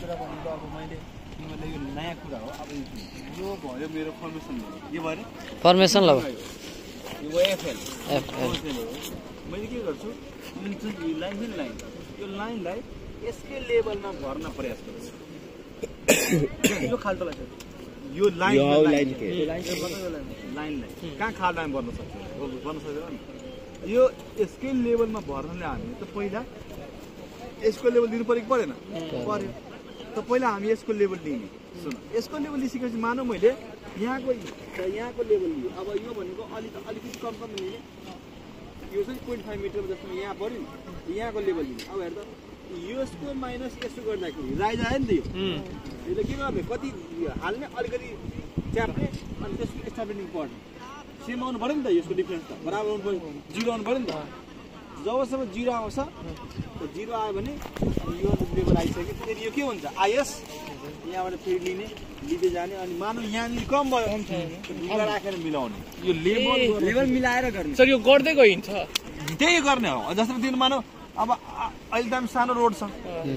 कुरा भनेको अब मैले तिमीलाई यो नयाँ कुरा हो। अब यो भयो मेरो फर्मेसन भयो, के भयो फर्मेसन ल यो एफएल हो। मैले के गर्छु, यो लाइन यो लाइनलाई यसकै लेभलमा भर्न प्रयास गर्छु। यो खाल्टोलाई यो लाइनलाई कहाँ खाल्टोमा भर्न सक्दैन। यो यसकै लेभलमा भर्नले हामी त पहिला यसको लेभल दिनु पऱ्यो कि परेन? पर्यो। त पहिला हामी यसको लेभल लिने। सुन, यसको लेभल लिइसकेपछि मानौ मैले यहाँको लेभल लिएँ। अब यो भनेको अलिकति कम लिने, यो चाहिँ 0.5 मिटर जस्तो यहाँ पऱ्यो नि, यहाँको लेभल लिने। अब हेर त, यसको माइनस यसो गर्दाखेरि राइज आयो नि त। यसले के गर्ने, कति हाल्ने, अलिकति च्याप्ने, अनि त्यसको स्टाब्लिङ पर्ने, सेम आउनु पऱ्यो नि त। यसको डिफ्रेन्स त बराबर आउनु पऱ्यो, 0 आउनु पऱ्यो नि त। जबसम्म 0 आउँछ, 0 आयो भने यो लेभल आइसक्यो। फेरि यो के हुन्छ, आइएस यहाँबाट फेरि लिँदै जाने। अनि मानौ यहाँनिर कम भयो, ढुङ्गा राखेर मिलाउने। यो लेभल मिलाएर गर्ने। सर यो गर्दै गइन्छ, त्यही गर्ने हो। जस्तो दिन मानौ अब अहिले त हामी सानो रोड छ,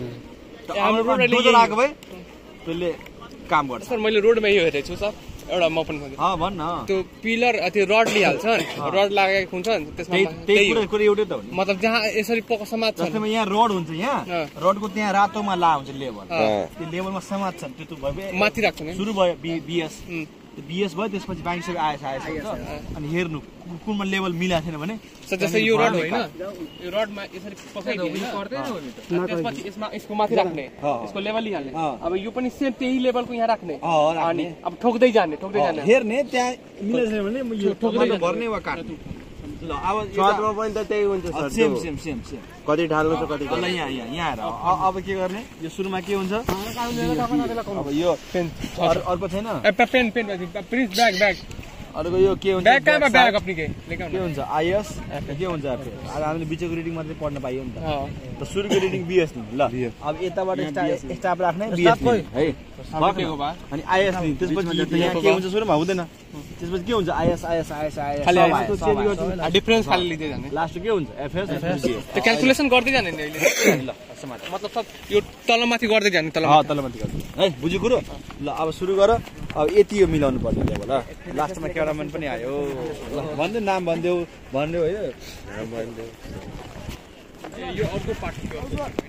आएको भए त्यसले काम गर्छ। सर मैले रोडमा यो हेरेको छु सर, एउटा म पनि भन्न त्यो पिलर त्यो रड लिइहाल्छ नि, रड लागेको हुन्छ नि त्यसमा। त्यही कुरा एउटै त हो नि। मतलब जहाँ यसरी समात्छ, जस्तै यहाँ रोड हुन्छ, यहाँ रोडको त्यहाँ रातोमा ला हुन्छ लेभल, त्यो लेभलमा समात्छन्। त्यो भयो माथि राख्छ नि, सुरु भयो बिएस भयो, त्यसपछि बाइक सबै आएछ अनि हेर्नु कुनमा लेभल मिलाएको छैन भने। जस्तै यो रड होइन, यो रडमा यसरी त्यसपछि यसको माथि राख्ने, यसको लेभल लिइहाल्ने। अब यो पनि सेम त्यही लेभलको यहाँ राख्ने, अनि अब ठोक्दै जाने हेर्ने, त्यहाँ मिलेको छैन भने यो ठोक्दै भर्ने वा काट्ने। ल अब छतमा पनि त त्यही हुन्छ सर, सेम कति ढाल्नु छ कति। यहाँ हेर, अब के गर्ने, यो सुरुमा के हुन्छ, अब यो अर्को छैन, ब्याग अर्को यो के हुन्छ, के हुन्छ आइएस, के हुन्छ हामीले बिचको रिडिङ मात्रै पढ्न पाइयो नि त। सुरुको रिडिङ बिएस नि। ल अब यताबाट स्टाफ राख्ने बिएस है, अनि आइएस नि। त्यसपछि यहाँ के हुन्छ, सुरुमा हुँदैन, त्यसपछि के हुन्छ, आइएस डिफरेन्स खाली लिँदै जाने। लास्ट के हुन्छ, एफएस त्यो क्याल्कुलेसन गर्दै जाने नि अहिले। मतलब सब यो तलमाथि गर्दै जाने, तलमाथि गर्दै है, बुझ्यो कुरो। ल अब सुरु गर। अब यति यो मिलाउनु पर्ने लेभल। लास्टमा क्यामेराम्यान पनि आयो, भन्दै नाम भनिदेऊ है, यो अर्को पार्ट